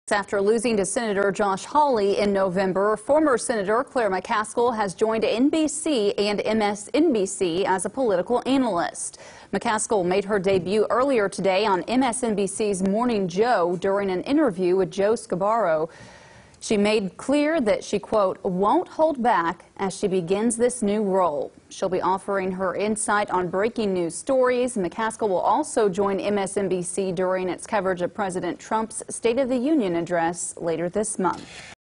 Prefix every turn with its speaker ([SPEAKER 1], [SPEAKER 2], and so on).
[SPEAKER 1] After losing to Senator Josh Hawley in November, former Senator Claire McCaskill has joined NBC and MSNBC as a political analyst. McCaskill made her debut earlier today on MSNBC's Morning Joe during an interview with Joe Scarborough. She made clear that she, quote, won't hold back as she begins this new role. She'll be offering her insight on breaking news stories. McCaskill will also join MSNBC during its coverage of President Trump's State of the Union address later this month.